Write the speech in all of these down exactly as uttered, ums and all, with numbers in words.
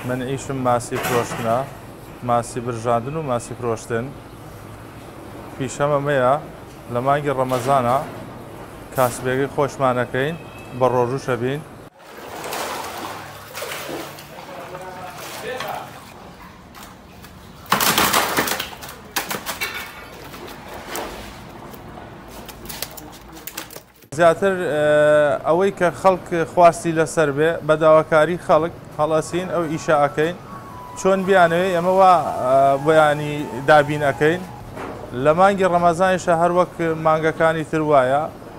من ئیشم ماسی فرۆشتنە، ماسی برژاندن و ماسی فرۆشتن. پیشەم ئەمەیە لە مانگی ڕەمەزانە کاسبێکی خۆشمانەکەین بە ڕۆژوشە بین. زیاتر ئەوەی کە خەڵک خواستی لەسەر بێ بە داواکاری خەڵک هەڵەسین ئەو ئیشە ئەەکەین چۆن بیانەوەی ئەمە وا بۆیانی دابین ئەەکەین. لە مانگی ڕەمەزانیشە هەر وەک مانگەکانی تر وایە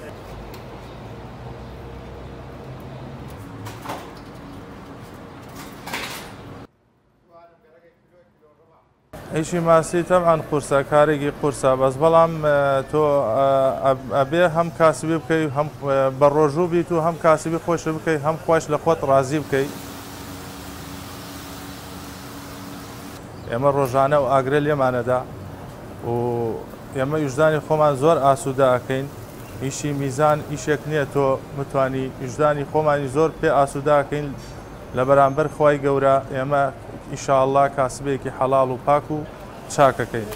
ئیشی ماسی تەمەن قورسە کارێکی قورسە بەس بەڵام تۆ ئەبێ هەم کاسبی بکەیت هەم بە ڕۆژوو بیت و هەم کاسبی خۆش بکەیت هەم خۆش لە خۆت ڕازی بکەیت. ئێمە ڕۆژانە و ئاگرە لێمانەدا و ئێمە وجدانی خۆمان زۆر ئاسوودە ئەەکەین. ئیشی میزان ئیشێک نییە تۆ متوانی وجدانی خۆمانی زۆر پێ ئاسوودە ئەەکەین لە بەرامبەر خوای گەورە ئێمە ئیشاءالله کاسبێکی حەڵاڵ و پاک و چاکەکەین.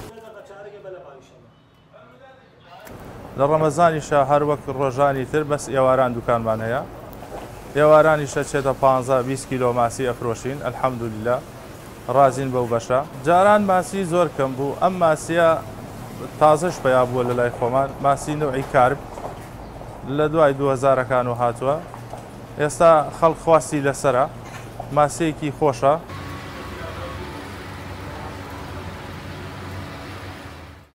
لە ڕەمەزانیشە هەر وەک ڕۆژانی تر بەس ئێواران دوکانمان هەیە. ئێوارانیشە چێتە پانزە بیست کیلۆ ماسی ئەفرۆشین ئەلحەمدولیلا ڕازین بەو بەشە. جاران ماسی زۆر کەم بوو، ئەم ماسیە تازەش پیا بووە لە لای خۆمان، ماسی نەوعی کارب لە دوای دوو هەزارەکان و هاتووە. ئێستا خەڵک خواستی لەسرە، ماسەیەکی خۆشە.